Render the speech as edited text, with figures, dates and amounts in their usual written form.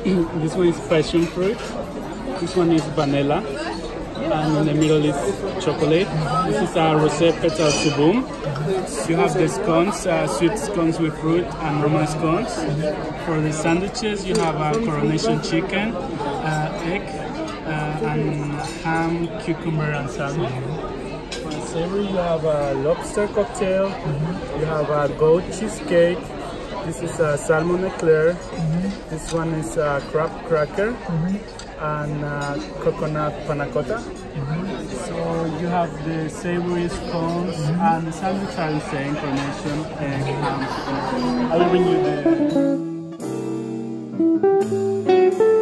This one is passion fruit. This one is vanilla. And in the middle is chocolate. This is a rosé petal suboom. You have the scones, sweet scones with fruit and normal scones. For the sandwiches, you have a coronation chicken, egg, and ham, cucumber, and salmon. For savory, you have a lobster cocktail. You have a goat cheesecake. This is a salmon eclair. This one is a crab cracker. And coconut panna cotta. So you have the savory scones and the sandwich are the same, coronation, egg, ham. I will bring you the